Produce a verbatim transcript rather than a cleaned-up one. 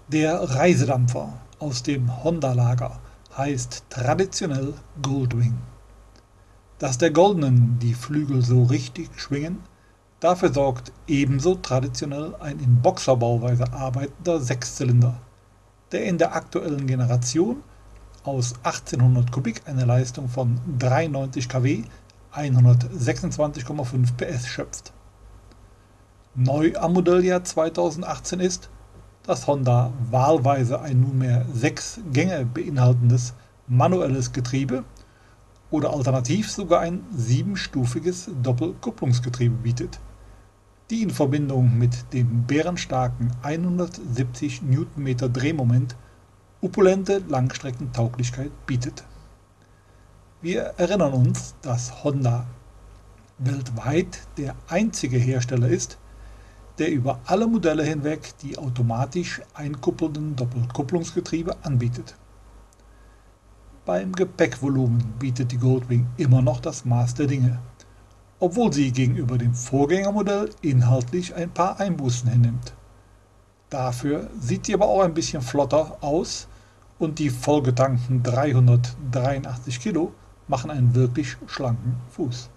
Der Reisedampfer aus dem Honda-Lager heißt traditionell Goldwing. Dass der Goldenen die Flügel so richtig schwingen, dafür sorgt ebenso traditionell ein in Boxerbauweise arbeitender Sechszylinder, der in der aktuellen Generation aus achtzehnhundert Kubik eine Leistung von dreiundneunzig Kilowatt, hundertsechsundzwanzig Komma fünf P S schöpft. Neu am Modelljahr zweitausendachtzehn ist, dass Honda wahlweise ein nunmehr sechs Gänge beinhaltendes manuelles Getriebe oder alternativ sogar ein siebenstufiges Doppelkupplungsgetriebe bietet, die in Verbindung mit dem bärenstarken hundertsiebzig Newtonmeter Drehmoment opulente Langstreckentauglichkeit bietet. Wir erinnern uns, dass Honda weltweit der einzige Hersteller ist, der über alle Modelle hinweg die automatisch einkuppelnden Doppelkupplungsgetriebe anbietet. Beim Gepäckvolumen bietet die Goldwing immer noch das Maß der Dinge, obwohl sie gegenüber dem Vorgängermodell inhaltlich ein paar Einbußen hinnimmt. Dafür sieht sie aber auch ein bisschen flotter aus und die vollgetankten dreihundertdreiundachtzig Kilo machen einen wirklich schlanken Fuß.